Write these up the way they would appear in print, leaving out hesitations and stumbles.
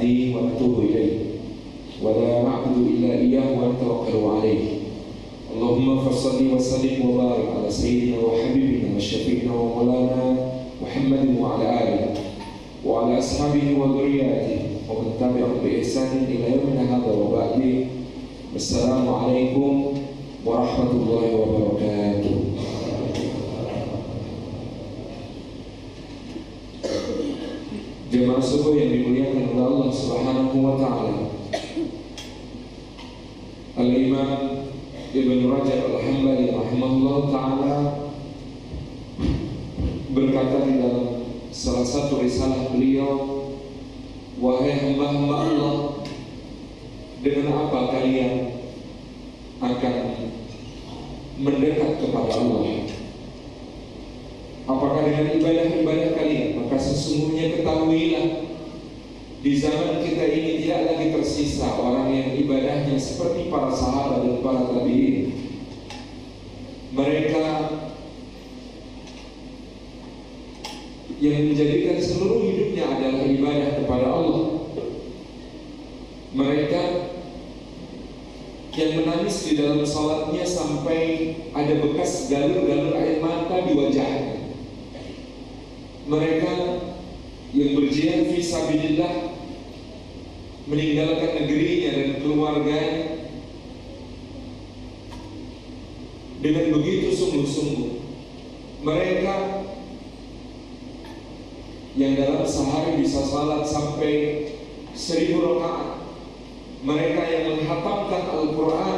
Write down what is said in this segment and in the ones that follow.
نستهديه ونتوب إليه ولا نعبد إلا إياه ونتوكل عليه. اللهم فصل وسلم وبارك على سيدنا وحبيبنا وشفيعنا ومولانا محمد وعلى آله وعلى أصحابه وذرياته ومن تبعهم بإحسان إلى يومنا هذا وبعد. السلام عليكم warahmatullahi wabarakatuh. Jemaah subuh yang dimuliakan oleh Allah Subhanahu wa taala. Al-Imam Ibn Rajab Al-Hambali rahimahullah taala berkata di dalam salah satu risalah beliau, wahai hamba-hamba Allah, dengan apa kalian akan mendekat kepada Allah? Apakah dengan ibadah-ibadah kalian? Maka sesungguhnya ketahuilah, di zaman kita ini tidak lagi tersisa orang yang ibadahnya seperti para sahabat dan para tabi'in. Mereka yang menjadikan seluruh hidupnya adalah ibadah kepada Allah. Mereka yang menangis di dalam salatnya sampai ada bekas galur-galur air mata di wajahnya. Mereka yang berjihad fi sabilillah, meninggalkan negerinya dan keluarganya dengan begitu sungguh-sungguh. Mereka yang dalam sehari bisa salat sampai 1000 rakaat. Mereka yang menghatamkan Al-Quran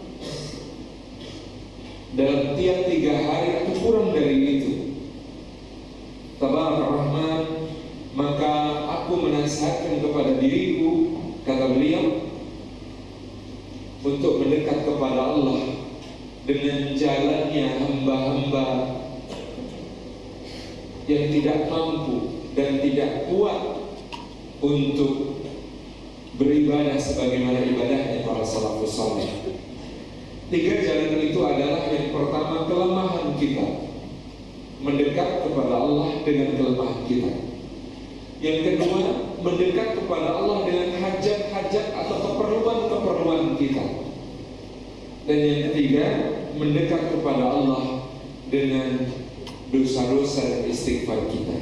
dalam tiap 3 hari atau kurang dari itu. Tabarak Rahman, maka aku menasihatkan kepada diriku, kata beliau, untuk mendekat kepada Allah dengan jalannya hamba-hamba yang tidak mampu dan tidak kuat untuk beribadah sebagaimana ibadahnya para salafus saleh. 3 jalan itu adalah, yang pertama, kelemahan kita, mendekat kepada Allah dengan kelemahan kita. Yang kedua, mendekat kepada Allah dengan hajat-hajat atau keperluan-keperluan kita. Dan yang ketiga, mendekat kepada Allah dengan dosa-dosa dan istighfar kita.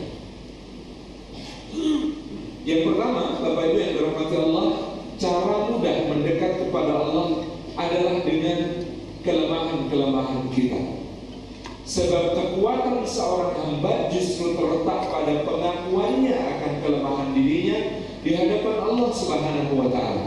Yang pertama, Bapak Ibu yang dirahmati Allah, cara mudah mendekat kepada Allah adalah dengan kelemahan-kelemahan kita. Sebab kekuatan seorang hamba justru terletak pada pengakuannya akan kelemahan dirinya di hadapan Allah Subhanahu wa taala.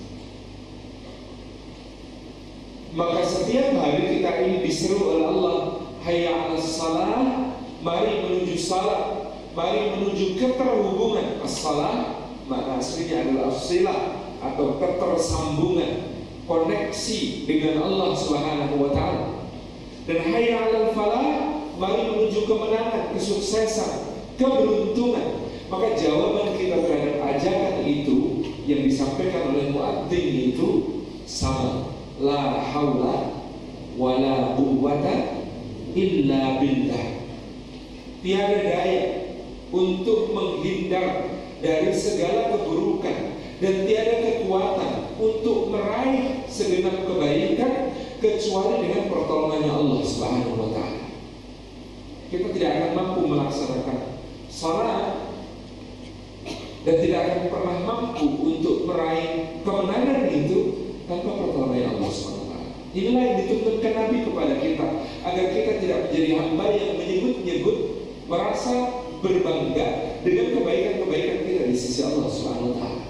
Maka setiap hari kita ini diseru oleh Allah, hayya 'alas shalah, mari menuju salat, mari menuju keterhubungan. As-salah makna aslinya adalah as-silah atau ketersambungan, koneksi dengan Allah Subhanahu wa taala. Dan hayya 'alal falah, mari menuju kemenangan, kesuksesan, keberuntungan. Maka jawaban kita terhadap ajakan itu yang disampaikan oleh muadzin itu sama, la haula wala quwwata illa billah. Tiada daya untuk menghindar dari segala keburukan dan tiada kekuatan untuk meraih segenap kebaikan kecuali dengan pertolongannya Allah Subhanahu wa taala. Kita tidak akan mampu melaksanakan salat dan tidak akan pernah mampu untuk meraih kemenangan itu tanpa pertolongan Allah Subhanahu wa taala. Inilah yang dituntutkan Nabi kepada kita, agar kita tidak menjadi hamba yang menyebut-nyebut, merasa berbangga dengan kebaikan-kebaikan kita di sisi Allah Subhanahu wa taala.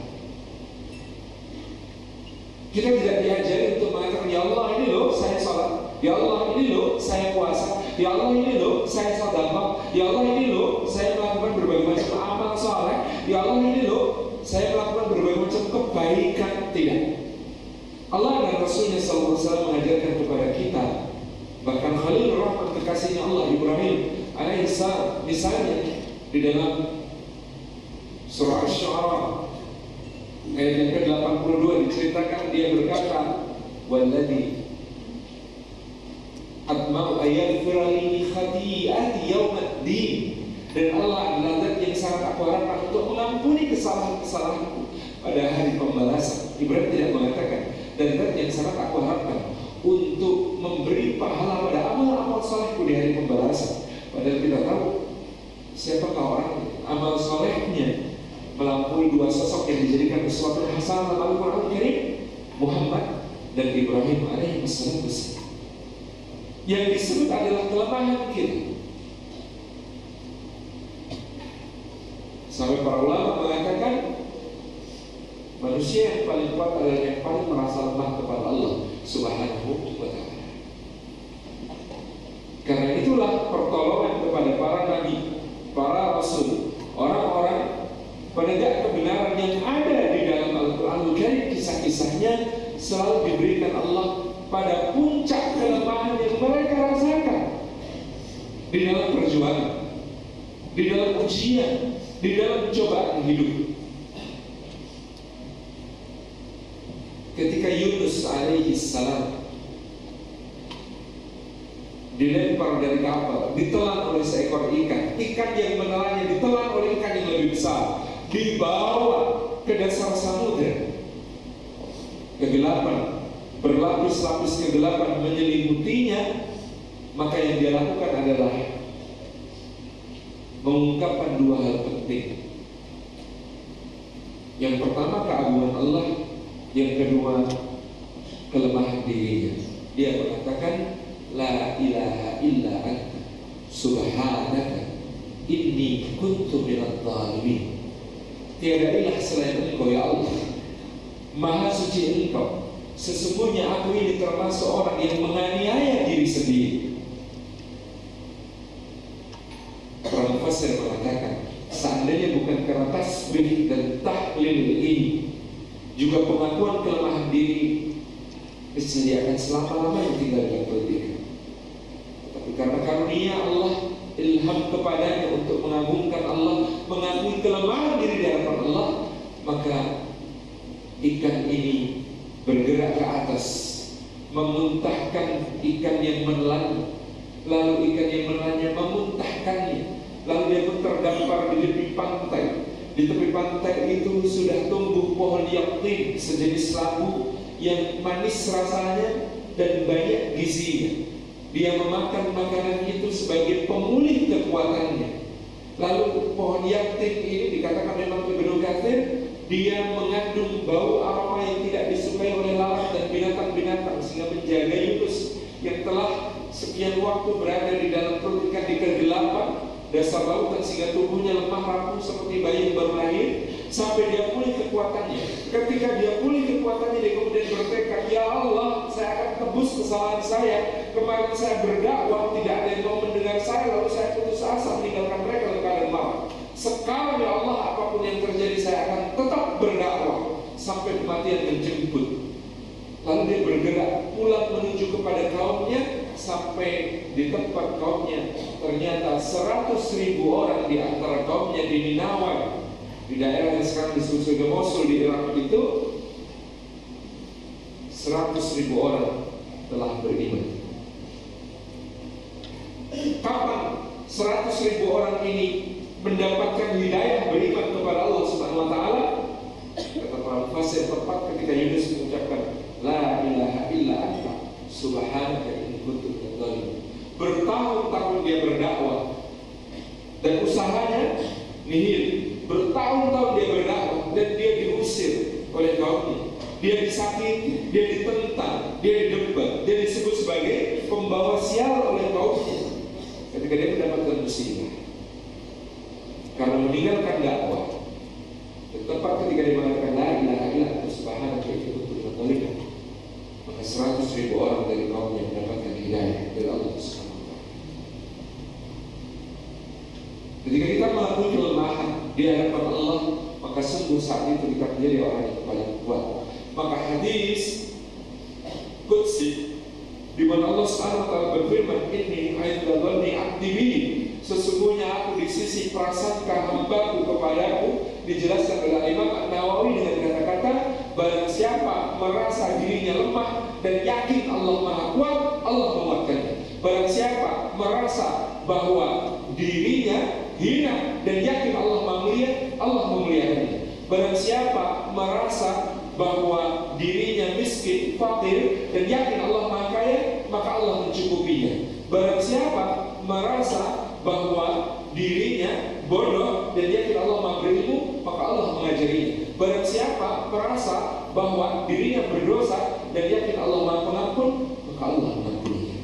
Kita tidak diajari untuk mengatakan, ya Allah ini loh saya sholat, ya Allah ini loh saya puasa, ya Allah ini loh saya sedekah, ya Allah ini loh saya melakukan berbagai macam amal saleh, ya Allah ini loh saya melakukan berbagai macam kebaikan. Tidak. Allah dan Rasulnya SAW mengajarkan kepada kita, bahkan Khalilur Rahman, kekasihnya Allah Ibrahim alaihissalam, misalnya di dalam surah Asy-Syu'ara ayat yang ke-82 diceritakan, dia berkata, walladzi atma'u ayaghfira li khati'ati yaumiddin, dan Allah adalah zat yang sangat aku harapkan untuk mengampuni kesalahan-kesalahanku pada hari pembalasan. Ibrahim tidak mengatakan, dan yang sangat aku harapkan untuk memberi pahala pada amal-amal solehku di hari pembalasan. Padahal kita tahu siapakah orang amal solehnya melampaui dua sosok yang dijadikan sesuatu hasanah dalam Al-Quran Karim, Muhammad dan Ibrahim alaihissalam. Yang disebut adalah kelemahan kita. Sampai para ulama mengatakan manusia yang paling kuat adalah yang paling merasa lemah kepada Allah Subhanahu wa ta'ala. Karena itulah pertolongan kepada para nabi, para rasul, orang-orang penegak kebenaran yang ada di dalam Al-Quran Karim, kisah-kisahnya selalu diberikan Allah pada puncak kelemahan yang mereka rasakan di dalam perjuangan, di dalam ujian, di dalam cobaan hidup. Ketika Yunus alaihissalam dilempar dari kapal, ditelan oleh seekor ikan, ikan yang menelannya ditelan oleh ikan yang lebih besar, dibawa ke dasar samudera. Kegelapan, berlapis-lapis kegelapan menyelimutinya. Maka yang dia lakukan adalah mengungkapkan dua hal penting. Yang pertama keagungan Allah, yang kedua kelemahan dirinya. Dia mengatakan, la ilaha illa anta subhanaka inni kuntu minadh dhalimin. Tiada ilah selain Engkau ya Allah, Maha suci Engkau, sesungguhnya aku ini termasuk orang yang menganiaya diri sendiri. Para mufassir mengatakan, seandainya bukan karena tasbih dan tahlil ini, juga pengakuan kelemahan diri, disediakan selama-lamanya tinggal dalam perut ikan. Tapi karena karunia Allah, ilham kepadanya untuk mengagungkan Allah, mengakui kelemahan diri di hadapan Allah, maka ikan ini bergerak ke atas, memuntahkan ikan yang menelan, lalu ikan yang menelannya memuntahkannya, lalu dia pun terdampar di tepi pantai. Di tepi pantai itu sudah tumbuh pohon yaktin, sejenis labu yang manis rasanya dan banyak gizinya. Dia memakan makanan itu sebagai pemulih kekuatannya. Lalu pohon yaktin ini dikatakan memang Ibnu Katsir, dia mengandung bau aroma yang tidak disukai oleh lalat dan binatang-binatang, sehingga menjaga Yunus yang telah sekian waktu berada di dalam perut ikan di kegelapan dasar lautan, sehingga tubuhnya lemah rapuh seperti bayi yang baru lahir, sampai dia pulih kekuatannya. Ketika dia pulih kekuatannya, dia kemudian bertekad, ya Allah, saya akan tebus kesalahan saya. Kemarin saya berdakwah, tidak ada yang mau mendengar saya, lalu saya putus asa meninggalkan mereka dalam keadaan marah. Sekarang ya Allah, apapun yang terjadi, saya akan tetap berdakwah sampai kematian menjemput. Lalu dia bergerak pulang menuju kepada kaumnya. Sampai di tempat kaumnya, ternyata 100.000 orang di antara kaumnya di Ninawa, di daerah yang sekarang disebut sebagai Mosul di Irak itu, 100.000 orang telah beriman. Kapan 100.000 orang ini mendapatkan hidayah beriman kepada Allah Subhanahu wa ta'ala? Kata para mufassir, tepat ketika Yunus mengucapkan la ilaha illa anta subhanaka inni kuntu minadh dhalimin. Bertahun-tahun dia berdakwah dan usahanya nihil. Bertahun-tahun dia berdakwah dan dia diusir oleh kaumnya. Dia disakiti, dia ditentang, dia didebat, dia disebut sebagai pembawa sial oleh kaumnya. Ketika dia mendapatkan musibah karena meninggalkan dakwah, tepat ketika dia mengatakan la ilaha illa anta subhanaka inni kuntu minadh dhalimin, maka 100.000 orang dari kaumnya mendapatkan hidayah dari Allah Subhanahu wa ta'ala. Ketika kita mengakui kelemahan di hadapan Allah, maka sungguh saat itu kita menjadi orang yang paling kuat. Maka hadis qudsi di mana Allah Subhanahu wa ta'ala berfirman, inni 'inda dhanni 'abdi bi, sesungguhnya aku di sisi prasangka hambaku kepadaku, dijelaskan oleh Imam An-Nawawi dengan kata-kata, barang siapa merasa dirinya lemah dan yakin Allah Maha Kuat, Allah menguatkannya. Barang siapa merasa bahwa dirinya hina dan yakin Allah Maha Mulia, Allah memuliakannya. Barang siapa merasa bahwa dirinya miskin, fakir, dan yakin Allah Maha Kaya, maka Allah mencukupinya. Barang siapa merasa bahwa dirinya bodoh dan yakin Allah Maha berilmu, maka Allah mengajarinya. Barang siapa merasa bahwa dirinya berdosa dan yakin Allah Maha Pengampun, maka Allah mengampuninya.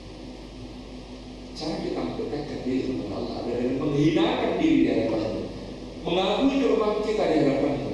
Cara kita mendekatkan diri kepada Allah adalah dengan menghinakan diri di hadapan-Nya, mengakui kelemahan kita di hadapan-Nya.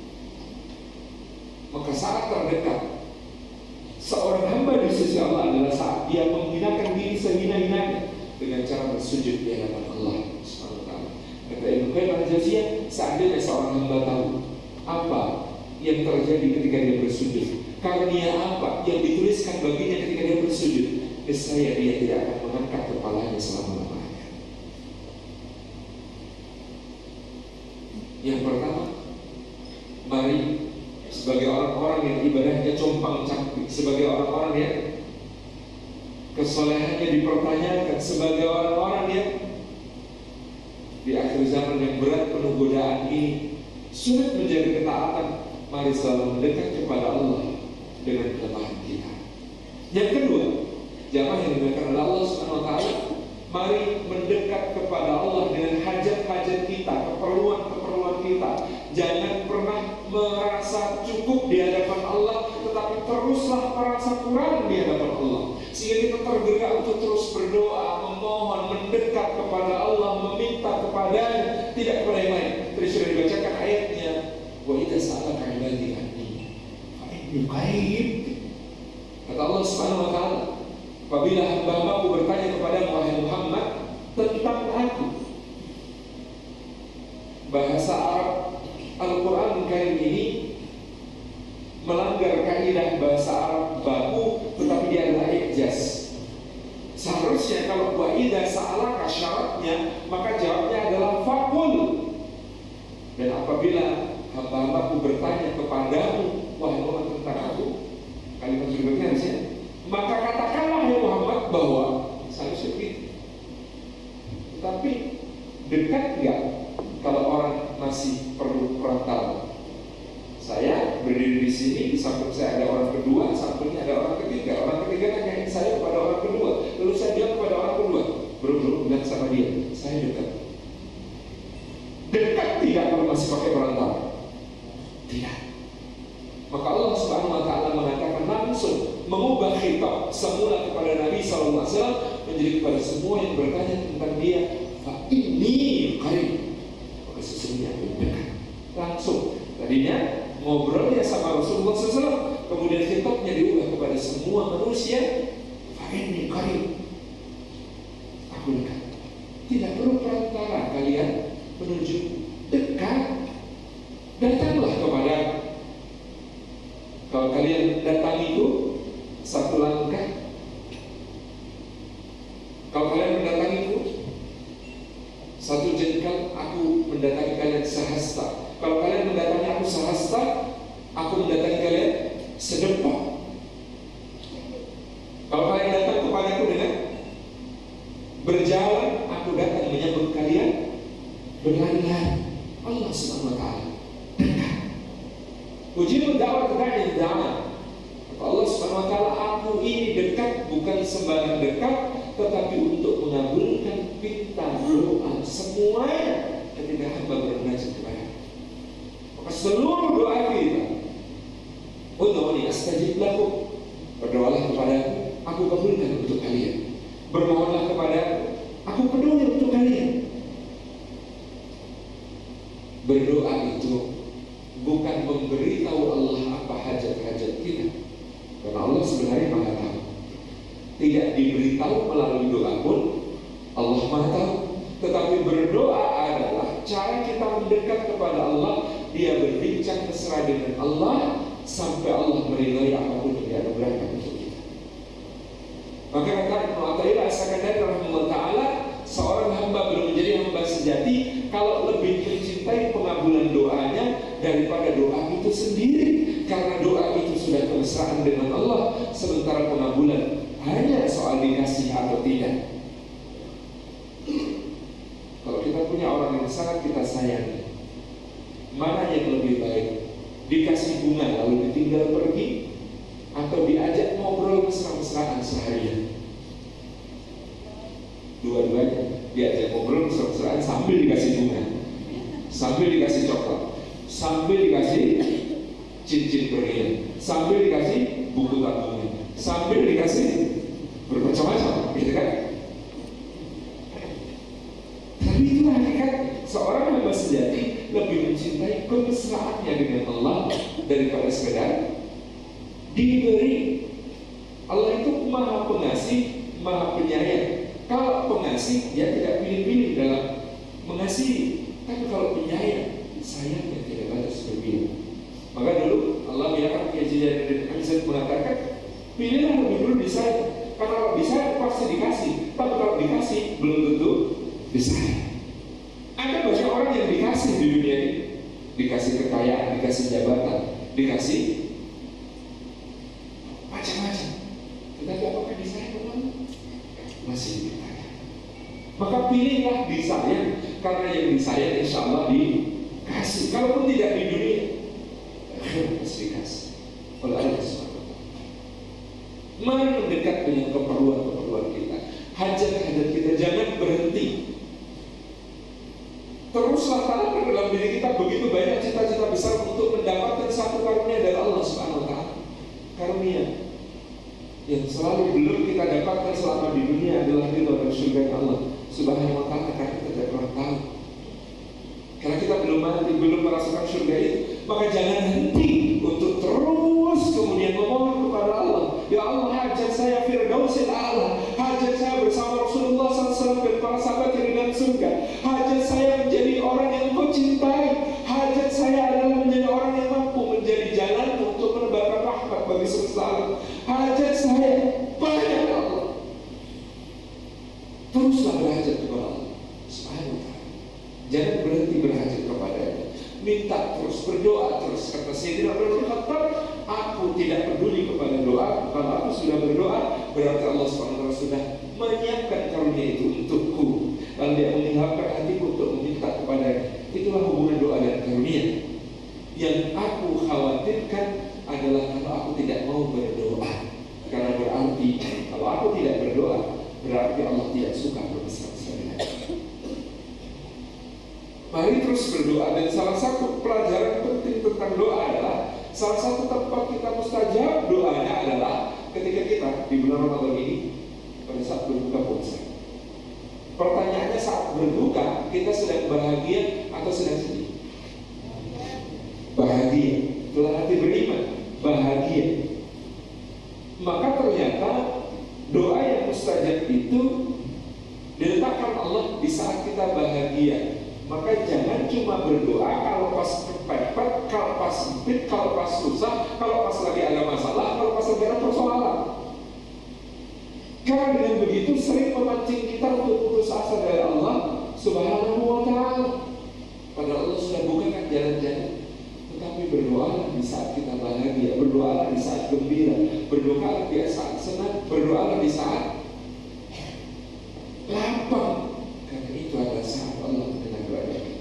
Maka saat terdekat seorang hamba di sisi Allah adalah saat dia menghinakan diri sehina-hinanya dengan cara bersujud di hadapan Allah Subhanahu wa taala. Kata Ibnu Qayyim al-Jauziyah, seandainya seorang hamba tahu apa yang terjadi ketika dia bersujud, karunia apa yang dituliskan baginya ketika dia bersujud, niscaya dia tidak akan mengangkat kepalanya selama-lamanya. Yang pertama, mari sebagai orang-orang yang ibadahnya compang-camping, sebagai orang-orang yang kesolehannya dipertanyakan, sebagai orang-orang yang di akhir zaman yang berat penuh godaan ini sulit menjadi ketaatan, mari selalu mendekat kepada Allah dengan kelemahan kita. Yang kedua, jamaah yang dimuliakan oleh Allah Subhanahu wa taala, mari mendekat kepada Allah dengan hajat-hajat kita, keperluan-keperluan kita. Jangan pernah merasa cukup di hadapan Allah, tetapi teruslah merasa kurang di hadapan Allah, sehingga kita tergerak untuk terus berdoa, memohon, mendekat kepada Allah, meminta kepadanya, tidak kepada yang lain. Tadi sudah dibacakan ayatnya, wa idza sa'alaka 'ibadi anni fa inni qarib. Kata Allah Subhanahu wa taala, apabila hamba-hambaku bertanya kepadamu wahai Muhammad tentang aku. Bahasa Arab Al-Quran Karim ini melanggar kaidah bahasa Arab baku, tetapi dia adalah ijaz. Seharusnya kalau wa idza sa'alaka syaratnya, maka jawabnya adalah faqul. Dan apabila hamba-hambaku bertanya kepadamu wahai Muhammad tentang aku, kalimat berikutnya harusnya, maka katakanlah ya Muhammad bahwa seharusnya begitu. Tapi dekat nggak kalau orang masih perlu perantara? Saya berdiri di sini, di samping saya ada orang kedua, sampingnya ada orang ketiga. Orang ketiga nanyain saya kepada orang kedua, lalu saya bilang kepada orang kedua, bro bilang sama dia, saya dekat. Dekat tidak kalau masih pakai perantara? Tidak. Maka Allah Subhanahu wa taala mengatakan langsung, mengubah khitab semula kepada Nabi sallallahu alaihi wasallam menjadi kepada semua yang bertanya tentang dia, fa inni qarib. Maka sesungguhnya aku dekat. Langsung. Tadinya ngobrolnya sama Rasulullah SAW, kemudian khitabnya diubah kepada semua manusia, fa inni qarib. Aku dekat. Tidak perlu perantara kalian menuju dekat. Datanglah kepada. Kalau kalian datang itu satu langkah, kalau kalian mendatangi itu satu jengkal, aku mendatangi kalian sehasta. Kalau kalian mendatangi aku sehasta, aku mendatangi kalian sedepah. Kalau kalian datang kepadaku dengan berjalan, aku datang menyambut kalian berlari-lari. Allah Subhanahu wa taala dekat. Ujibud da'wat da'i da'wat. Allah Subhanahu wa taala, aku ini dekat, bukan sembarang dekat, tetapi untuk mengabulkan pinta doa semuanya ketika hamba bermunajat kepada. Maka seluruh doa kita, ud'uni astajib lakum, berdoalah kepadaku, aku kabulkan untuk kalian. Bermohonlah kepadaku, aku peduli untuk kalian. Berdoa itu bukan memberitahu Allah apa hajat-hajat kita, karena Allah sebenarnya Maha tahu. Tidak diberitahu melalui doa pun Allah Maha tahu. Tetapi berdoa adalah cara kita mendekat kepada Allah. Dia berbincang mesra dengan Allah sampai Allah meridhai apapun yang dianugerahkan untuk kita. Maka kata Ibnu Athaillah As-Sakandari rahimahullah taala, seorang hamba belum menjadi hamba sejati kalau lebih mencintai pengabulan doanya daripada doa itu sendiri, karena doa itu sudah kemesraan dengan Allah, sementara pengabulan hanya soal dikasih atau tidak. Kalau kita punya orang yang sangat kita sayangi, mana yang lebih dikasih bunga lalu ditinggal pergi, atau diajak ngobrol mesra-mesraan seharian? Dua-duanya. Diajak ngobrol mesra-mesraan sambil dikasih bunga, sambil dikasih coklat, sambil dikasih cincin berlian, sambil dikasih buku tabungan, sambil dikasih bermacam-macam, gitu kan? Tapi itulah hakikat seorang hamba sejati lebih mencintai kemesraannya dengan Allah daripada sekedar diberi. Allah itu maha pengasih, maha penyayang. Kalau pengasih, dia tidak pilih-pilih dalam mengasihi. Tapi kalau penyayang, sayangnya tidak batas berpilih. Maka dulu Allah bilang, Kiai Haji mengatakan, pilihlah lebih dulu disayang. Karena kalau disayang pasti dikasih. Tapi kalau dikasih, belum tentu disayang. Ada banyak orang yang dikasih di dunia ini, dikasih kekayaan, dikasih jabatan, dikasih macam-macam. Tetapi apakah disayang orang? Masih ditanya. Maka pilihlah disayang, karena yang disayang insya Allah dikasih. Kalaupun tidak di dunia, pasti dikasih oleh Allah SWT. Mari mendekat dengan keperluan-keperluan kita, hajat-hajat kita. Jangan berhenti. Teruslah tanamkan dalam diri kita begitu banyak cita-cita besar untuk mendapatkan satu karunia dari Allah SWT. Karunia yang selalu belum kita dapatkan selama di dunia adalah ridho dan surga Allah Subhanahu wa ta'ala, karena kita tidak pernah tahu. Karena kita belum mati, belum merasakan surga itu, maka jangan henti untuk terus kemudian memohon kepada Allah. Ya Allah, hajat saya Firdausil A'la, hajat saya bersama Rasulullah SAW dan para sahabat yang dengan surga, hajat saya menjadi orang yang Engkau cintai, hajat saya adalah menjadi orang yang mampu menjadi jalan untuk menebarkan rahmat bagi semesta alam. Hajat saya banyak ya Allah. Teruslah berhajat kepada Allah Subhanahu wa ta'ala. Jangan berhenti berhajat kepada-Nya. Minta terus, berdoa terus. Kata Sayyidina Umar bin Khattab, aku tidak peduli kepada doa. Kalau aku sudah berdoa, berarti Allah SWT sudah menyiapkan karunia itu untukku. Lalu Dia meninggalkan hatiku untuk meminta kepada-Nya. Itulah hubungan doa dan karunia. Yang aku khawatirkan adalah kalau aku tidak mau berdoa. Karena berarti kalau aku tidak berdoa, berarti Allah tidak suka bermesra-mesra denganku. Mari terus berdoa. Dan salah satu pelajaran penting tentang doa adalah, salah satu tempat kita mustajab doanya adalah ketika kita di bulan Ramadan ini pada saat berbuka puasa. Pertanyaannya, saat berbuka kita sedang bahagia atau sedang sedih? Bahagia. Itulah hati beriman, bahagia. Maka ternyata doa yang mustajab itu diletakkan Allah di saat kita bahagia. Maka jangan cuma berdoa kalau pas kepepet, kalau pas sempit, kalau pas susah, kalau pas lagi ada masalah, kalau pas lagi ada persoalan. Karena dengan begitu sering memancing kita untuk putus asa dari Allah Subhanahu wa ta'ala. Padahal Allah sudah bukakan jalan-jalan. Tetapi berdoalah di saat kita bahagia, berdoalah di saat gembira, berdoalah di saat senang, berdoalah di saat lapang. Karena itu adalah saat Allah mendengar doa kita.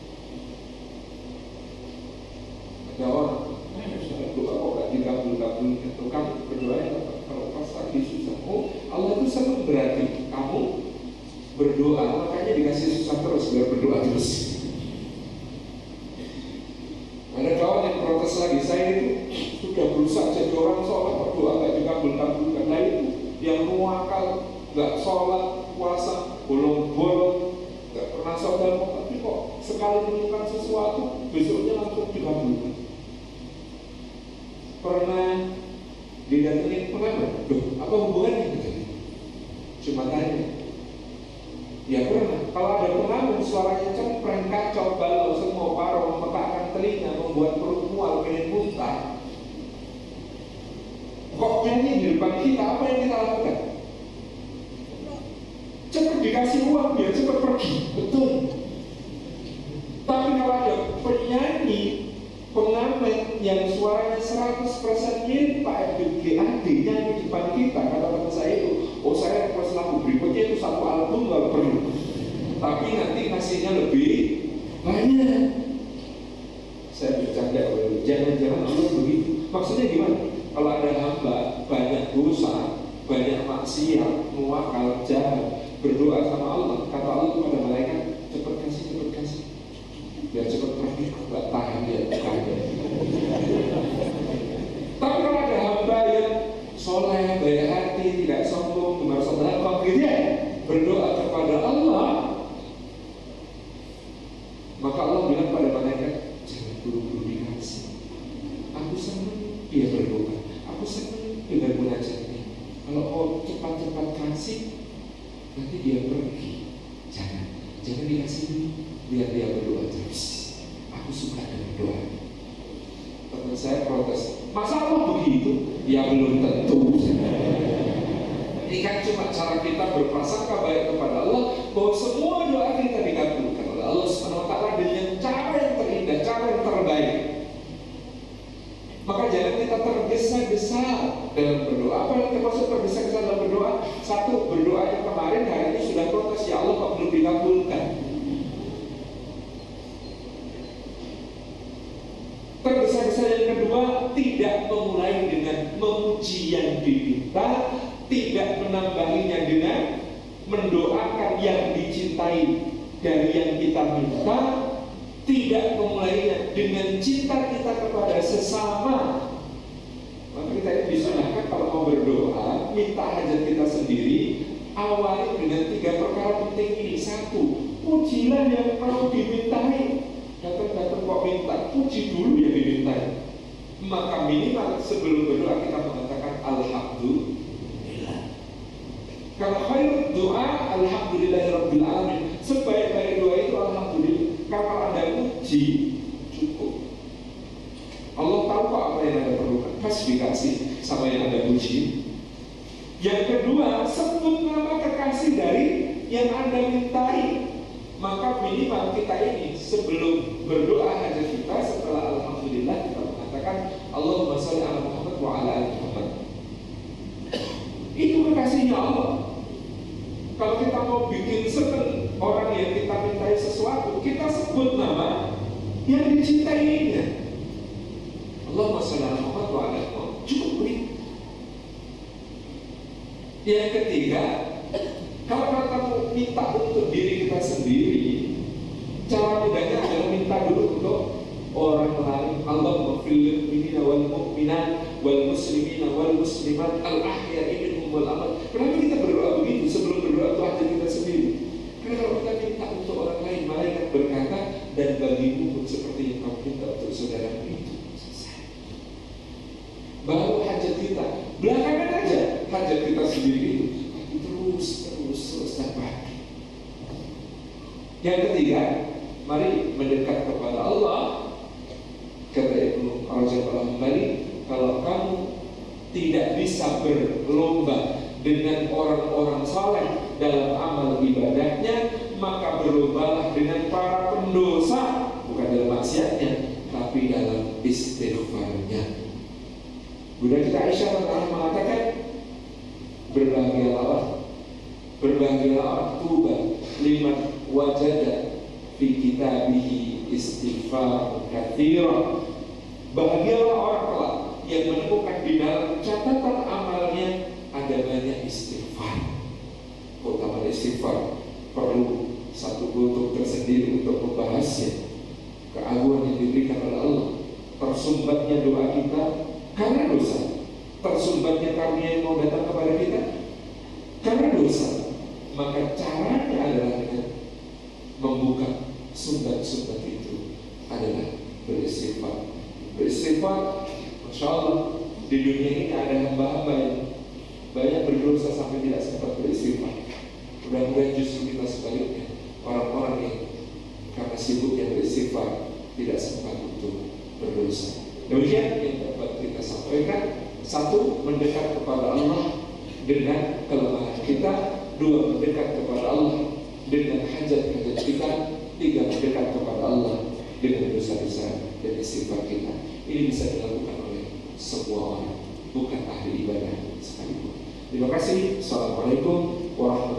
Ada orang, doa kok gak dikabul-kabulkan. Kamu berdoa kalau pas lagi susah. Oh, Allah itu senang berarti kamu berdoa, makanya dikasih susah terus, biar berdoa terus. Ada kawan yang protes lagi, saya itu sudah berusaha jadi orang sholat, berdoa gak dikabul-kabulkan. Nah itu yang muakal, gak sholat, puasa, bolong-bolong, gak pernah sholat, tapi kok sekali menemukan sesuatu, besoknya langsung dikabulkan. Pernah didatengin pengamat, apa hubungannya gitu? Cuma tanya. Ya pernah. Kalau ada pengamen suaranya cempreng, kacau, balau, semua parau, memekakkan telinga, membuat perut mual, pengen muntah. Kok nyanyi di depan kita, apa yang kita lakukan? Cepat dikasih uang, biar cepat pergi. Betul. Tapi kalau ada penyanyi, pengamen yang suaranya 100% mirip Pak FBGAD nyanyi di depan kita, kata teman saya itu, oh saya request lagu berikutnya itu satu album gak perlu, tapi nanti ngasihnya lebih banyak. Saya bercanda, jangan Maksudnya gimana? Kalau ada hamba banyak dosa, banyak maksiat, muakal, jahat, berdoa sama Allah, kata Allah kepada malaikat, cepat kasih, biar cepat pergi, aku gak tahan dia kaya. Tapi kalau ada hamba yang soleh, baik hati, tidak sombong, gemar sedekah, gitu ya, berdoa kepada Allah, maka Allah bilang pada malaikat, jangan buru-buru dikasih. Aku senang dia berdoa, aku senang dia bermunajat. Kalau kau cepat-cepat kasih, nanti dia pergi. Jangan dikasih dulu, biar dia berdoa terus. Aku suka dengan doa. Teman saya protes, masa Allah begitu? Ya belum tentu. Ini kan cuma cara kita berprasangka baik kepada Allah, bahwa semua doa kita dikabulkan oleh Allah Subhanahu wa Ta'ala dengan cara yang terindah, cara yang terbaik. Maka jangan kita tergesa-gesa dalam berdoa. Apa yang termasuk tergesa-gesa dalam berdoa? Satu, berdoa yang kemarin hari ini sudah protes, ya Allah kok belum dikabulkan. Tergesa-gesa yang kedua, tidak memulai dengan memuji yang diminta, tidak menambahinya dengan mendoakan yang dicintai dari yang kita minta, tidak memulainya dengan cinta kita kepada sesama. Maka kita ini disunahkan kalau mau berdoa, minta hajat kita sendiri, awali dengan 3 perkara penting ini. 1, pujilah yang perlu dimintai. Datang-datang kok minta, puji dulu yang dimintai. Maka minimal sebelum berdoa kita mengatakan alhamdulillah. Kalau khair doa, alhamdulillahirabbil alamin. Sebaik-baik doa itu alhamdulillah. Kalau Anda puji, cukup. Allah tahu kok apa yang Anda perlukan. Pasti dikasih sama yang Anda puji. Yang kedua, sebut nama kekasih dari yang Anda mintai. Maka minimal kita ini sebelum berdoa hajat kita, setelah alhamdulillah kita mengatakan Allahumma sholli ala Muhammad wa ala ali Muhammad. Itu kekasihnya Allah. Kalau kita mau bikin seneng orang yang kita mintai sesuatu, kita sebut nama yang dicintainya. Allahumma sholli ala Muhammad wa ala ali Muhammad. Cukup. Yang ketiga, kalau kita minta untuk diri kita sendiri, cara mudahnya adalah minta dulu untuk orang lain. Allahumma fil mu'minina wal mu'minat wal muslimina wal muslimat al ahya'i minhum wal amwat. Kenapa kita berdoa begitu sebelum berdoa untuk hajat kita sendiri? Karena kalau kita minta untuk orang lain, malaikat berkata, dan bagimu pun seperti yang kamu minta untuk saudaramu itu. Baru hajat kita, belakangan aja hajat kita sendiri itu terus dan baik. Yang ketiga, mari mendekat kepada Allah. Kata Ibnu Rajab al-Hambali, kalau kamu tidak bisa berlomba dengan orang-orang saleh dalam amal ibadahnya, maka berlombalah dengan para pendosa, bukan dalam maksiatnya, tapi dalam istighfarnya. Bunda kita Aisyah mengatakan, berbahagialah tuba liman wajada fi kitabihi istighfar katsira. Bahagialah orang kelak yang menemukan di dalam catatan amalnya ada banyak istighfar. Utama istighfar perlu satu kutub tersendiri untuk membahasnya. Keagungan yang diberikan oleh Allah, tersumbatnya doa kita karena dosa, tersumbatnya karunia yang mau datang kepada kita karena dosa. Maka caranya adalah dengan membuka sumbat-sumbat itu adalah beristighfar. Beristighfar, Masya Allah, di dunia ini ada hamba-hamba yang banyak berdosa sampai tidak sempat beristighfar. Mudah-mudahan justru kita sebaliknya, orang-orang yang karena sibuknya beristighfar tidak sempat untuk berdosa. Demikian yang dapat kita sampaikan. 1, mendekat kepada Allah dengan kelemahan kita. 2, mendekat kepada Allah dengan hajat-hajat kita. 3, mendekat kepada Allah dengan dosa-dosa dan istighfar kita. Ini bisa dilakukan oleh semua orang, bukan ahli ibadah sekalipun. Terima kasih. Assalamualaikum warahmatullahi wabarakatuh.